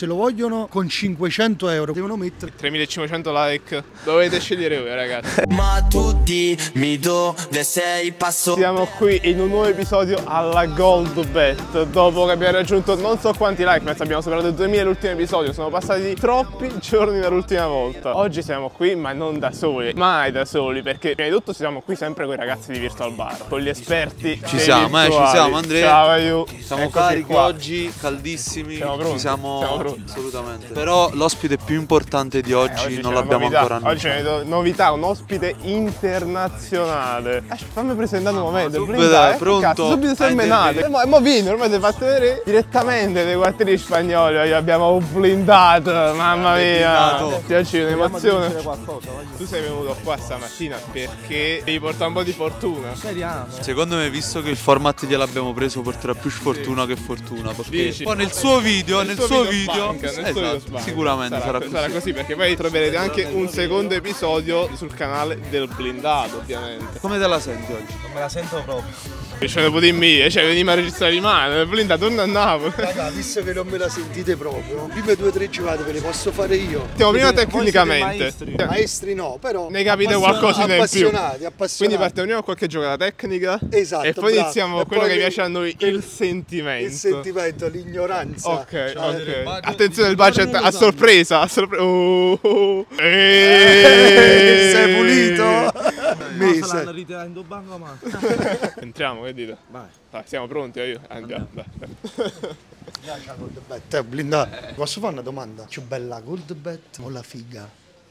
Se lo vogliono con 500 euro devono mettere 3500 like. Dovete scegliere voi, ragazzi. Ma tu dimmi dove sei, passo. Siamo qui in un nuovo episodio alla Gold Bet. Dopo che abbiamo raggiunto non so quanti like, penso abbiamo superato i 2000 l'ultimo episodio. Sono passati troppi giorni dall'ultima volta. Oggi siamo qui, ma non da soli, mai da soli, perché prima di tutto siamo qui sempre con i ragazzi di Virtual Bar, con gli esperti. Ci siamo Andrea. Ciao Aiu. Siamo carichi oggi, caldissimi. Siamo pronti. Siamo pronti. Assolutamente. Però l'ospite più importante di oggi non l'abbiamo ancora annunciato. Oggi c'è novità, un ospite internazionale. Fammi presentare un momento. Subito, pronto? Cazzo, subito sei menato. Ma vieni, ormai ti fate vedere direttamente dai quartieri spagnoli. Oggi abbiamo un blindato, mamma mia. Oggi è un'emozione. Tu sei venuto qua stamattina perché devi portare un po' di fortuna. Secondo me, visto che il format gliel'abbiamo preso, porterà più sfortuna che fortuna. Perché poi nel suo video, esatto, sicuramente sarà così, perché poi troverete anche un secondo episodio sul canale del blindato, ovviamente. Come te la senti oggi? Non me la sento proprio. Ce ne puoi dire, cioè veniamo a registrare di mano, il blindato torna a Napoli. Raga, visto che non me la sentite proprio, prime 2 o 3 giocate ve le posso fare io. Stiamo prima tecnicamente. Maestri no, però ne capite qualcosa in più. Appassionati. Quindi partiamo prima con qualche giocata tecnica. Esatto. E poi iniziamo con quello che piace a noi, il sentimento. Il sentimento, l'ignoranza. Ok, cioè, ok. Attenzione, il budget a sorpresa. Sei pulito? Mese. Entriamo, che dite? Vai. Siamo pronti, andiamo. Gold Bet, blindato. Posso fare una domanda? Più bella Gold Bet o la figa?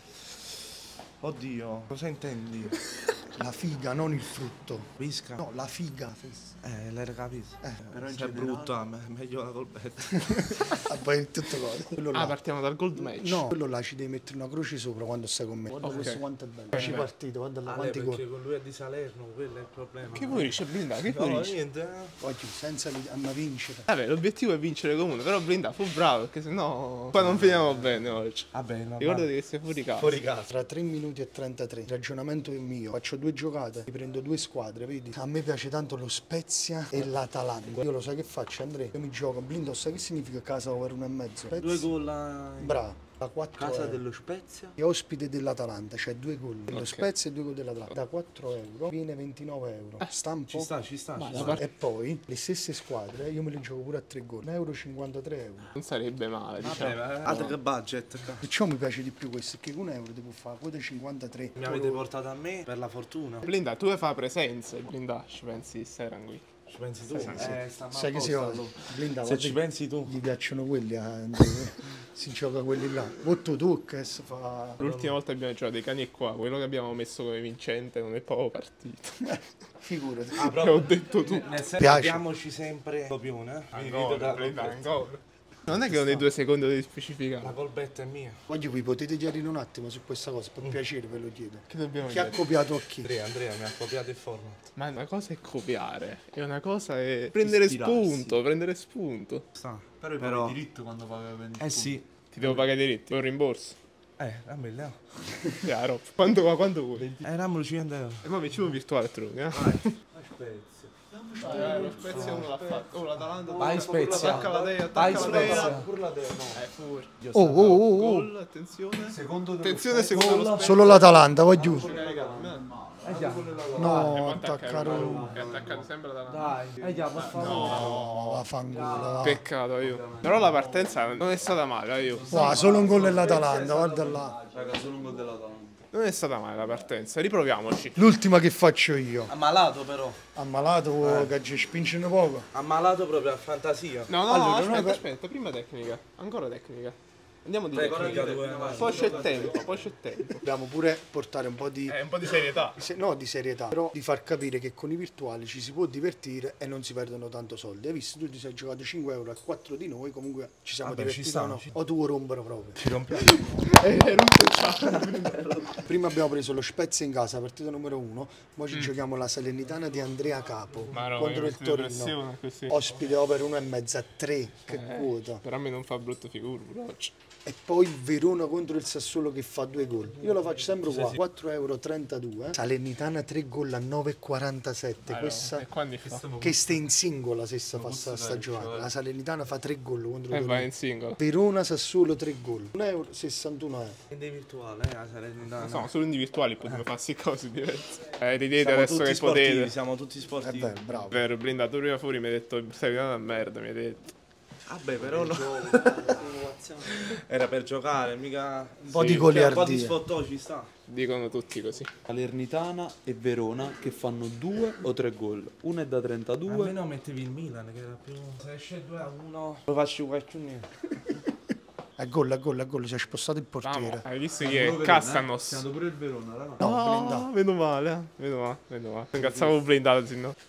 Oddio, cosa intendi? La figa, non il frutto. Visca? No, la figa. L'hai capito? Però è brutta, meglio la colpetta. Poi in tutto cose. Partiamo dal gold match. No, quello là ci devi mettere una croce sopra quando stai con me. Guarda questo quanto è bello. Ci partito, guarda là, quanti gol. Con lui è di Salerno, quello è il problema. Che vuoi dice blindato? Che vuoi dice? Niente. Oggi senza a vincere. Vabbè, l'obiettivo è vincere comunque, però blindato fu bravo, perché sennò qua non finiamo bene oggi. Vabbè, no. Ricordati che sei fuori casa. Fuori casa. Tra 3 minuti e 33. Il ragionamento è mio. Faccio 2 giocate, mi prendo 2 squadre, vedi? A me piace tanto lo Spezia e l'Atalanta. Io lo sai che faccio, Andrea? Io mi gioco blindato, sai che significa casa over 1,5? 2 gol Bravo. Da 4 casa euro. dello Spezia È ospite dell'Atalanta, cioè 2 gol dello Spezia e 2 gol dell'Atalanta. Da 4 euro viene 29 euro. Stampo? Ci sta. E poi le stesse squadre io me le gioco pure a 3 gol. 1,53 euro. Non sarebbe male, diciamo. Altro che budget. Perciò mi piace di più questo, che con 1 euro ti può fare quota 53. Mi avete portato a me per la fortuna. Blinda, tu fai presenza, Blinda, ci pensi Instagram qui? Ci pensi tu? Sai che si osa? Blinda, se ci pensi tu. Gli piacciono quelli, si gioca quelli là. Votto tu che fa. L'ultima volta abbiamo giocato dei cani e qua, quello che abbiamo messo come vincente non è proprio partito. Figurati. Che ho detto tu. Nel senso, abbiamoci sempre copione. Ancora. Non è che ogni 2 secondi devi specificare. La colpetta è mia. Voglio vi potete chiarire un attimo su questa cosa, per piacere ve lo chiedo. Che dobbiamo Chi ha copiato a chi? Andrea mi ha copiato il format. Ma una cosa è copiare, e una cosa è prendere spunto, Però il diritto quando paga sì. Ti devo pagare i diritti, un rimborso. A me le Chiaro. Quanto vuoi? Eravamo 50 euro. E poi facciamo un virtuale trucco, Lo Spezia uno l'ha fatto. l'Atalanta. Vai Spezia. Vai Spezia. Gol, attenzione. Secondo. Solo l'Atalanta, voglio. No, attaccato. È attaccato sempre l'Atalanta. Dai, No, vaffanculo. Peccato io. Però la partenza non è stata male, io. Wow, solo un gol dell'Atalanta, guarda là. Raga, solo un gol dell'Atalanta. Non è stata male la partenza, riproviamoci. L'ultima che faccio io. Ammalato però. Ammalato che ci spingono poco. Ammalato proprio a fantasia. No, Allora, aspetta, prima tecnica. Ancora tecnica. Andiamo di Tecnica, tecnica. Poi c'è tempo. Dobbiamo pure portare un po' di Un po' di serietà. no, di serietà, però di far capire che con i virtuali ci si può divertire e non si perdono tanto soldi. Hai visto? Tu ti sei giocato 5 euro a 4 di noi, comunque ci siamo divertiti. O tu vuoi rompere proprio? Ci rompiamo. Prima abbiamo preso lo Spezia in casa, partita numero 1. Ora ci giochiamo la Salernitana di Andrea Capo contro il Torino. Ospite over 1,5 a 3. Che quota. Però a me non fa brutta figura oggi. e poi il Verona contro il Sassuolo che fa 2 gol. Io lo faccio sempre qua, 4,32 €. Salernitana 3 gol a 9,47. Questa E quando fa? che sta in singola se sta giocando. La Salernitana fa 3 gol contro E il va Verona. in singolo. Verona Sassuolo 3 gol. 1,61 €. In virtuale, la Salernitana. Insomma, solo in virtuali potremmo farsi cose diverse. Ridete Siamo adesso tutti che sportivi, potete. siamo tutti È sportivi. vero, bravo. Vero, blindato prima fuori mi hai detto stai una merda, mi hai detto. Vabbè, però no. Era per giocare, mica. Un po' di un po' di goliardia. sfottò ci sta. Dicono tutti così. Salernitana e Verona che fanno 2 o 3 gol. Uno è da 32. Almeno mettevi il Milan che era più. Se esce 2-1. Lo faccio qualcuno. È gol, si è spostato il portiere. Hai visto chi è? Castanos. Siamo pure il Verona, raga. No, blindato. Vedo male, vedo male. Incazzavo blindato, sì, no?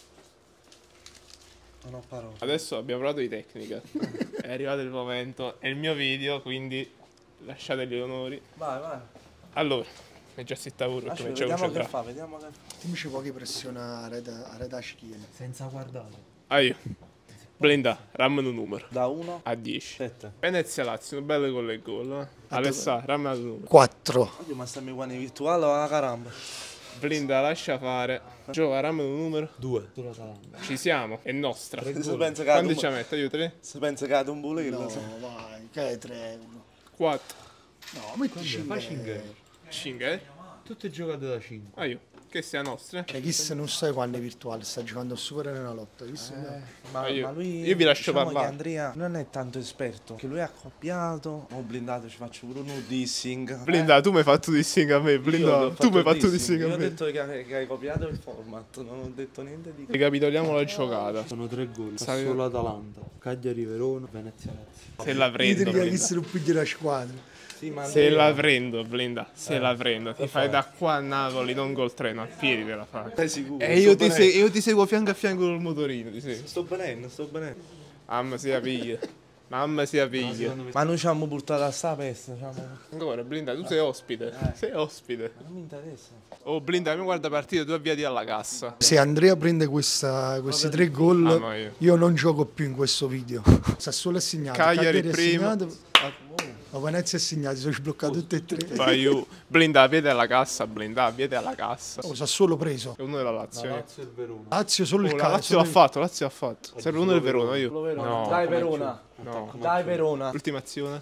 Non ho parole. Adesso abbiamo parlato di tecnica. È arrivato il momento. È il mio video, quindi lasciate gli onori. Vai. Allora, è già zitta pure perché mi c'è Vediamo che concentrato. fa, vediamo che fa. Dimmi pochi pressione a rete schiena. Senza guardare. Ah, io. Blinda, rammeno un numero. Da 1 A 10. 7. Venezia Lazio, belle gol e gol. Alessà, rammeno un numero. 4. Oddio, ma stiamo qua nei virtuali o la caramba? Blinda, lascia fare. Giova, rammeno un numero. 2. Ci siamo, è nostra. Se pensa che Quanti ci mette? Io 3? Se pensa che ha un bulle che No, lo sa. vai, che è 3 €. 4. No, metti 5 5 5, Tutte giocate da 5. Ah, io. Che sia nostra. Cioè, chi se non sai quando è virtuale, sta giocando a Super Enalotto. Ma io- lui, io vi lascio diciamo parlare. che Andrea non è tanto esperto. Che lui è accoppiato. Ho blindato, ci faccio pure un dissing. Blinda, tu mi hai fatto dissing a me. Io Blinda, ho tu mi hai fatto il dissing Io a ho me. detto che hai copiato il format, non ho detto niente di. Ricapitoliamo la giocata. Sono 3 gol. Sai- Sassuolo Atalanta, Cagliari Verona, Venezia Lazio. Se la prendo, Idrica chi Blinda. se lo piglia la squadra. Sì, ma Se Andrea- la prendo, Blinda. Se la prendo. Ti fai da qua a Napoli, non col treno, a piedi te la fai. Sei sicuro? E io ti seguo fianco a fianco col motorino, ti seguo. Sto benendo, sto benendo. Mamma sia piglia. Mamma sia piglia. Ma noi ci abbiamo portato a sta peste, Ancora, Blinda, tu sei ospite. Sei ospite. non mi interessa. Oh, Blinda, mi guarda partita, tu avviati alla cassa. Se Andrea prende questi 3 gol, Mamma mia. io non gioco più in questo video. Sassuolo è segnato, Cagliari è primo. segnato, ma Venezia è segnato, sono sbloccati tutti e 3. Vai io. Blinda, a piede alla cassa, Blinda, a piede alla cassa. Oh, Sassuolo preso. È uno della Lazio. io. Lazio e Verona. Lazio solo il Oh, la calcio. Lazio l'ha fatto, Lazio l'ha fatto. Serve uno del Verona, io. No, Dai Verona. no. Dai Verona. Ultima azione.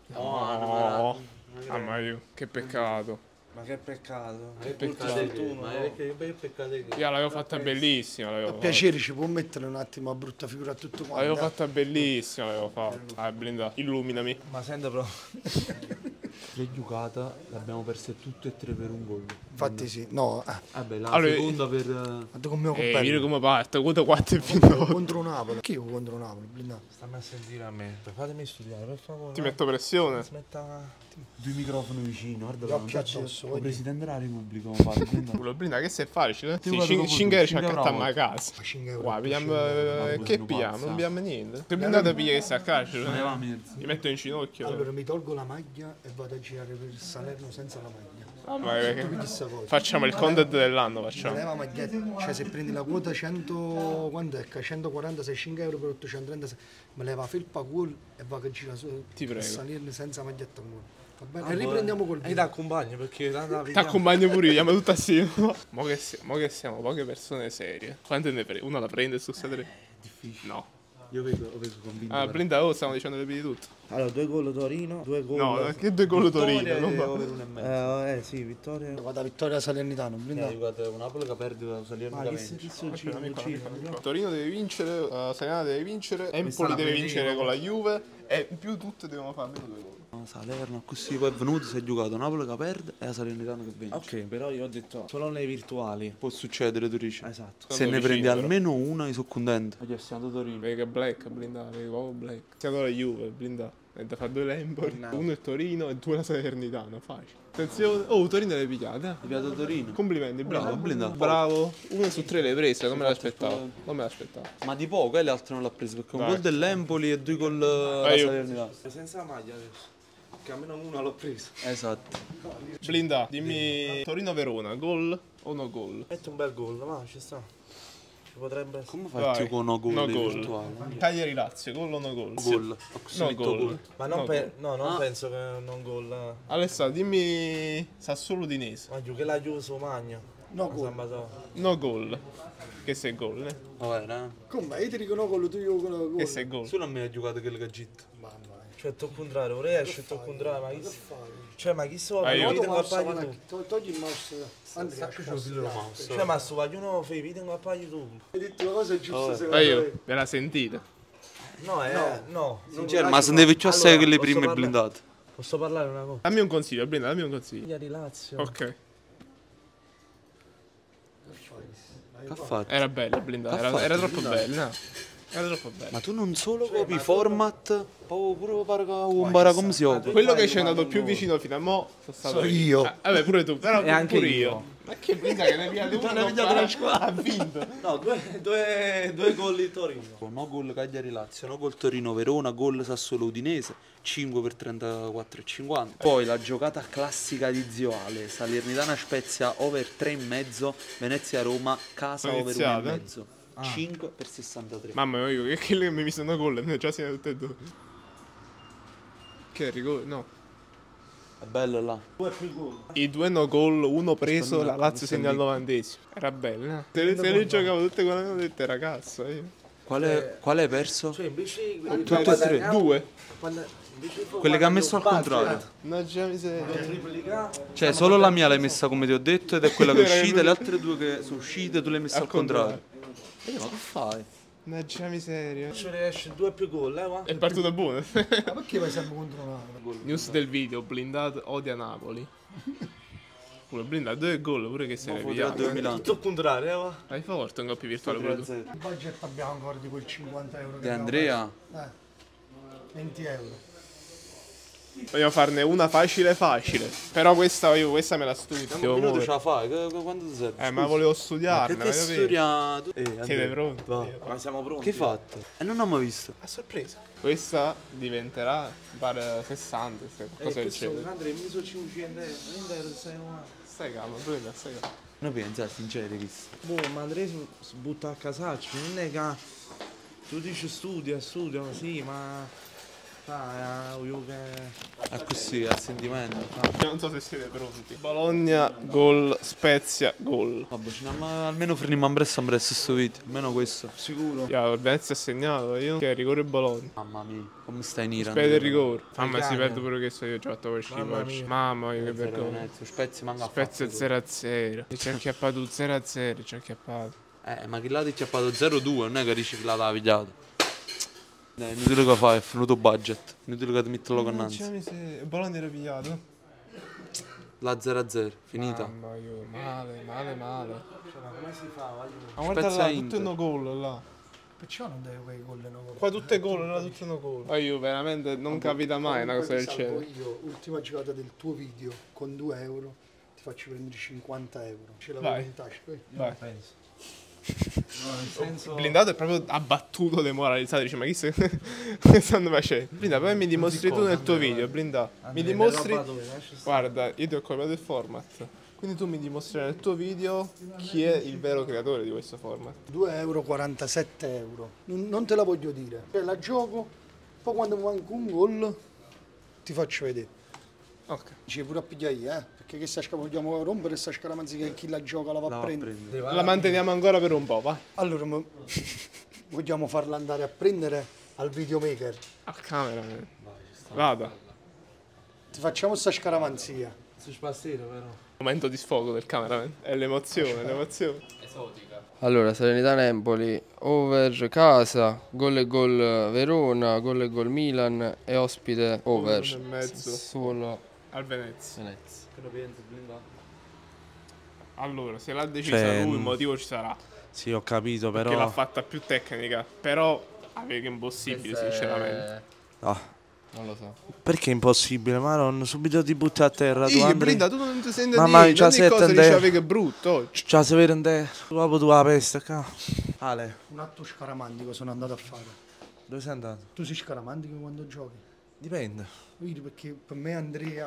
No. Mamma mia, che peccato. Ma che peccato. Che peccato. Ma che peccato che. Io l'avevo fatta bellissima, l'avevo fatta. Piacere, ci può mettere un attimo a brutta figura a tutto quanto. L'avevo fatta bellissima, l'avevo fatta. Ah, Blinda, illuminami. Ma senta però. 3 giocate, le abbiamo perse tutte e 3 per un gol. Infatti sì, no, Vabbè, la Allora, seconda per. guarda come ho Vedi come parte, quota 4 e fino. contro Napoli. Che io contro Napoli, blindato. Stammi a sentire a me. Fatemi studiare, per favore. Ti metto pressione. Smetta. 2 microfoni vicino, guarda Gli là. occhi addosso, Il vedi? Presidente della Repubblica, come fare? Quello Blinda, che sei facile? Sì, guarda dopo 5 euro ci 5 accattiamo euro. a casa. Ma 5 euro. Qua, pigliamo. Che pigliamo? Non pigliamo niente. Se Blindata piglia che sta a carcere, Ne va mezzo. mi metto in ginocchio. Allora mi tolgo la maglia e vado a girare per il Salerno senza la maglia. Mamma mia, che- Chissà cosa. facciamo il content dell'anno, facciamo. Leva maglietta, cioè se prendi la quota 100, quanto è? 146, 5 euro per 836, me leva felpa cuore e va che gira su Ti prego. per salirne senza maglietta cuore. Va bene? E riprendiamo col E ti video. accompagno perché la Ti accompagno pure io, chiamo tutto assieme. Mo che siamo poche persone serie. Quante ne prende? Una la prende su queste 3? Difficile. No. Io vedo convinto. Ah, Blinda, oh, stiamo dicendo le piedi tutto. Allora, 2 gol Torino, 2 gol. No, che 2 gol Torino, non va. over 1,5. Sì, vittoria. Vado a vittoria Salernitano, blindato. Giocate un Napoli che perde da Salernitana. Ma chi si gira? Torino deve vincere, Salernitana deve vincere, Empoli deve vincere con la Juve e in più tutte devono fare almeno 2 gol. Salerno, così poi è venuto, si è giocato Napoli che perde e la Salernitana che vince. Ok, però io ho detto solo nei virtuali. Può succedere, tu dici. Esatto. Se ne vicino, prendi però. almeno una, io sono contento. Oggi siamo Torino. Vedi che Black, Blinda, vedi proprio Black. Siamo la Juve, Blinda. E da fare 2 l'Empoli, No. 1 è Torino e 2 la Salernitana, facile. Attenzione, oh, Torino le pigliate, Ti piace Torino? Complimenti, bravo. Blinda. Bravo. 1 su 3 le hai prese, non me l'aspettavo. Non me l'aspettavo. Ma di poco, le altre non l'ha preso perché un Dai. gol dell'Empoli e 2 gol alla io. Salernitana. Senza maglia adesso. Che almeno una l'ho presa. Esatto. Blinda, dimmi Torino-Verona, gol o no gol? Metti un bel gol, ma ci sta. potrebbe essere. Come fai più con no gol no virtuale? Cagliari Lazio, gol o no gol? Gol. No gol. Ma non, No, non penso che non gol. Alessandro, dimmi Sassuolo Udinese. Ma che l'ha chiuso Magno. No gol. No gol. Che sei gol, eh? Vabbè, Come? Io ti dico no gol, tu io con gol. Che sei gol. solo a me ha giocato che le gitto. Mamma mia. Cioè, tu contrario, ora esce tu contrario, ma chi cioè, ma chi so, io- video Mouse, a paio tu. togli il mouse. Andrea, Cioè, ma sto vogliono fare video a paio tu. hai detto una cosa giusta secondo Ma me. io, ve la sentite? No, no. Sincero, ma se ne devi più assai che le prime blindate. Posso parlare una cosa? Dammi un consiglio, Brinda, dammi un consiglio. Figlia di Lazio. Ok. Che ha fatto? Era bella blindata, era troppo bella, no? Era troppo bella. Ma tu non solo copi format, pure pare come si occupa. Quello che ci è andato più vicino fino a mo' sono stato io. Vabbè, pure tu, però E anche pure io. io. Ma che brinda che ne via uno, ha vinto. No, due gol di Torino. No gol Cagliari Lazio, no gol Torino Verona, gol Sassuolo Udinese, 5 per 34,50. Poi la giocata classica di Zio Ale, Salernitana Spezia over 3,5, Venezia Roma, casa over Iniziata? 1,5. 5 per 63. Mamma mia, che mi mi sono gol, ne ho già segnato tutte e due. Che rigore? No. È bello là. I due no gol, uno preso, la Lazio segna al 90esimo. Era bello, no? Se le giocavo tutte quelle che ho detto era cazzo, io. Quale hai perso? Cioè, invece Tutte e tre. Due. Quelle che ha messo al contrario. No, già mi sei... Cioè, solo la mia l'hai messa come ti ho detto ed è quella che è uscita, le altre due che sono uscite tu le hai messe al contrario. Ma che fai? Mannaggia miseria. ci riesce due più gol, va? È partito buono. Ma perché vai sempre contro Napoli? News del video, blindato odia Napoli. Pure blindato 2 gol, pure che sei via. 2000. Tutto al contrario, va? Hai forte un coppio virtuale pure tu. Il budget abbiamo ancora di quel 50 euro che De abbiamo Andrea? perso. 20 euro. Vogliamo farne una facile facile. Però questa me la studio. Devo Minuto ce muovere. la fai? Quando ti serve? Ma volevo Che studiarne, ti voglio hai vedere. studiato? Siete pronti? Ma siamo pronti. Che hai fatto? E non ho mai visto. A sorpresa. Questa diventerà, pare 60, cosa del genere. Andrea, mi sono 500 euro. Stai calmo, Brenda, stai calmo. Non pensa, sincero, questo. Boh, ma Andrea si butta a casaccio, non è che tu dici studia, sì, ma io che È così, è il sentimento. Non so se siete pronti. Bologna, gol, Spezia, gol. Vabbè, almeno freniamo ambressa sto video. Almeno questo. sicuro. Il Venezia ha segnato, io che rigore Bologna. Mamma mia, come stai in Iran? Spede il rigore. Mamma si Cagna. perde pure che io ci ho fatto per Mamma oggi. mia. Mamma mia che vergogna. Spezia manca a Spezia 0-0. Ci ha acchiappato 0-0, ci ha acchiappato. ma chi l'ha acchiappato 0-2, non è che dici che l'ha tagliato. Dai, inutile che fai, è finito il budget. Inutile che ti metti lo innanzi. Bologna era pigliato. La 0-0, finita. Mamma mia, male. Ma come si fa? Ma guarda là, Spezia tutto Inter. no gol là. Perciò non deve quei gol no gol. Qua tutte gol, là tutte no gol. Ma io veramente non capita mai una cosa del Comunque ti genere. salvo io, ultima giocata del tuo video, con 2 euro, ti faccio prendere 50 euro. Ce Vai. l'avevo in tasca. Vai. Penso. No, nel senso... Blindato è proprio abbattuto, demoralizzato. Dice, ma chi che stanno facendo? Blindato, poi mi dimostri tu nel tuo video, Blindato. Mi dimostri. Guarda, io ti ho copiato il format. Quindi tu mi dimostri nel tuo video chi è il vero creatore di questo format. 2 euro, 47 euro. Non te la voglio dire. Cioè, la gioco, poi quando mi manca un gol ti faccio vedere. Ok. Ci pure a pigliare io, perché che vogliamo rompere questa scaramanzi che chi la gioca la va a prendere. La manteniamo ancora per un po', va? Allora, vogliamo farla andare a prendere al videomaker. A camera. Vada. Ti facciamo sta scaramanzia. Si spazzino però. Momento di sfogo del cameraman. È l'emozione, l'emozione. Allora, Salernitana Empoli, over casa, gol e gol Verona, gol e gol Milan e ospite over. 1,5 Solo al Venezia. Venezia. Allora, se l'ha decisa Cioè, lui, il motivo ci sarà. Sì, ho capito, Perché l'ha però... fatta più tecnica. Però avevo impossibile, sinceramente. No. Non lo so. Perché è impossibile? Ma non subito ti butti a terra. Tu Io, Andri... Brinda, tu non ti senti Mamma mia, di già ogni cosa 7 dicevi che è brutto oggi. Già si vede in te. Dopo tu la peste, ca. Ale, Un atto scaramantico sono andato a fare. dove sei andato? Tu sei scaramantico quando giochi? Dipende. Vedi, perché per me Andrea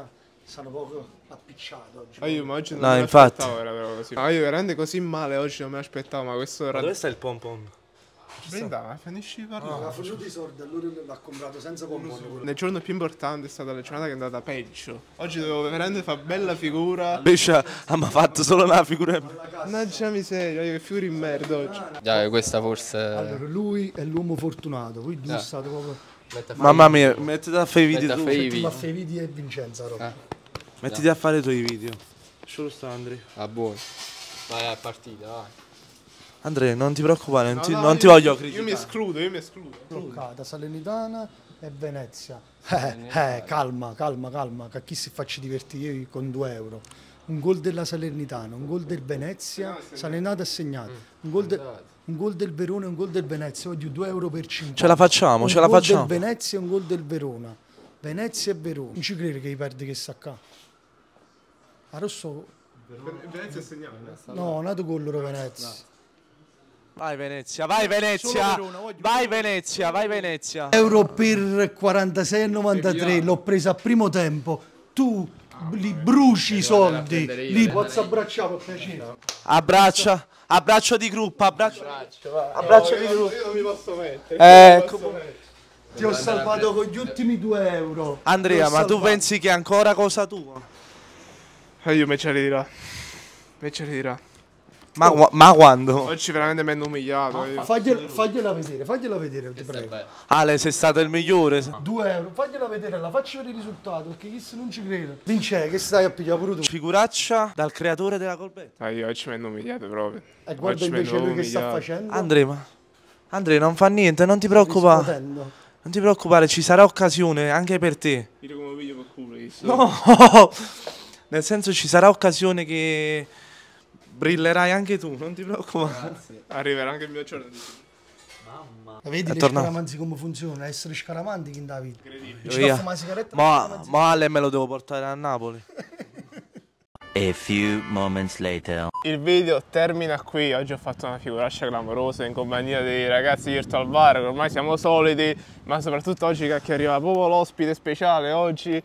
Sono poco appicciato oggi. Ma oggi non No, me infatti. l'aspettavo, era però così. Io veramente così male oggi non me l'aspettavo, ma questo era... Dove sta il pompon? Brinda, finisci di parlare. Ha finito i soldi, allora l'ha comprato senza pompone. Nel giorno più importante è stata la giornata che è andata peggio. Oggi dovevo veramente fare bella figura. Invece ha fatto solo una figura. Mannaggia miseria, io che figura in merda oggi. Già, questa forse... Allora, lui è l'uomo fortunato, voi due state proprio... Mamma mia, mettiti a fare i video tu. Ma fai video e Vincenza, roba. Mettiti a fare i tuoi video. Solo sta Andrea. Ah, buono. Vai, è partita, vai. Andrea, non ti preoccupare, non ti io- voglio Io criticare. mi escludo. Bloccata, Salernitana e Venezia. Calma, che chi si faccia divertire io con 2 euro. Un gol della Salernitana, un gol del Venezia, Salernitana ha segnato. Un gol del Verona e un gol del Venezia, voglio 2 euro per 50. Ce la facciamo, ce la facciamo. Un gol del Venezia e un gol del Verona. Venezia e Verona. Non ci credi che perdi che sta qua. A Rosso... Venezia segnale. No, nato con loro Venezia. Vai Venezia, vai Venezia. Vai Venezia, vai Venezia. Euro per 46,93 l'ho presa a primo tempo. Tu li bruci i soldi. Li posso abbracciare per piacere. Abbraccio di gruppo, abbraccio di gruppo. Io non mi posso mettere. Ti ho salvato con gli ultimi 2 euro. Andrea, Ti ho ma tu salvato. pensi che è ancora cosa tua? Io me ce li dirà. Ma quando? Oggi veramente mi hanno umiliato. Io. Fagliela vedere, ti prego. Ale, sei stato il migliore. 2 euro, fagliela vedere, la faccio vedere il risultato, perché chi se non ci crede. Vince, che stai a pigliare pure tu. Figuraccia dal creatore della colbetta. Io oggi mi hanno umiliato proprio. E guarda Oggi mi invece hanno lui che sta umiliato. facendo. Andrea, non fa niente, non ti preoccupare. Riscuotendo. Non ti preoccupare, ci sarà occasione anche per te. Io come video per culo. No! Nel senso ci sarà occasione che brillerai anche tu, non ti preoccupare. Arriverà anche il mio giorno. Vedi le tornato. scaramanzi come funziona? Essere scaramanti in Davide. Ci Via. fa fumare la sigaretta. Ma Ale me lo devo portare a Napoli. A few moments later. Il video termina qui. Oggi ho fatto una figuraccia clamorosa in compagnia dei ragazzi di Virtual Bar, che ormai siamo soliti, ma soprattutto oggi che arriva proprio l'ospite speciale oggi.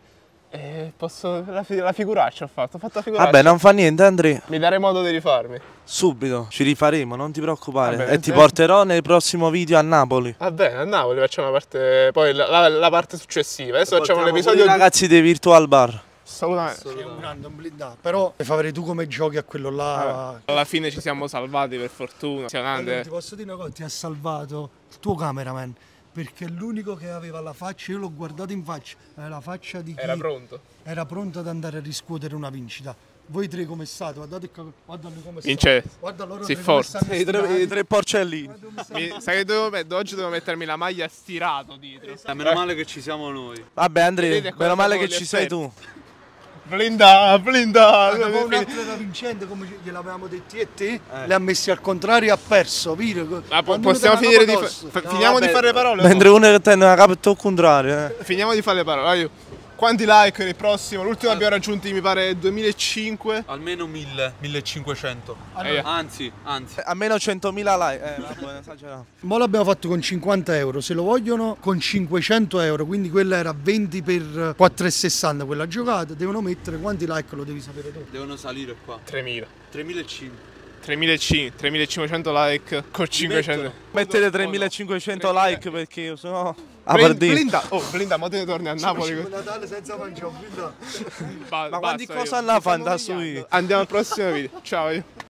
La figuraccia ho fatto la figuraccia. Vabbè, non fa niente Andrea. Mi darei modo di rifarmi. Subito, ci rifaremo, non ti preoccupare. Vabbè, E ti porterò nel prossimo video a Napoli. Va bene, a Napoli facciamo la parte, poi la parte successiva. Adesso facciamo l'episodio I ragazzi dei Virtual Bar. Assolutamente. È un grande, un blindato. Però mi fa vedere tu come giochi a quello là. Alla fine ci siamo salvati per fortuna. Allora, ti posso dire una cosa, ti ha salvato il tuo cameraman. Perché è l'unico che aveva la faccia, io l'ho guardato in faccia, aveva la faccia di chi Era pronto. era pronto ad andare a riscuotere una vincita. Voi tre come state? Guardate guarda lui come sta. Vince, Guarda loro si tre come forza. stanno I stirati. tre porcellini. Sai che oggi devo mettermi la maglia stirato dietro. Meno male che ci siamo noi. Vabbè Andrea, Vedete, qua meno male siamo che gli ci sei esperti. tu. Blinda. Poi un altro era vincente, come gliel'avevamo detto io e te, le ha messi al contrario e ha perso. Ma possiamo finire di finiamo di fare le parole. o Mentre uno che tiene una capetta al contrario. no? Finiamo di fare le parole. Vai. Quanti like nel prossimo? L'ultimo abbiamo raggiunti mi pare 2005. Almeno 1500. Anzi. Almeno 100.000 like. Vabbè, esagerato. Mo l'abbiamo fatto con 50 euro, se lo vogliono con 500 euro, quindi quella era 20 per 4,60 quella giocata, devono mettere quanti like lo devi sapere tu. Devono salire qua. 3000. 3500. 3500 like con 500. Mettete 3500 like perché io sono a Blinda, ma te ne torni a Napoli. Natale senza mangiare, Ma quanti cosa hanno a fare da su io? Andiamo al prossimo video. Ciao.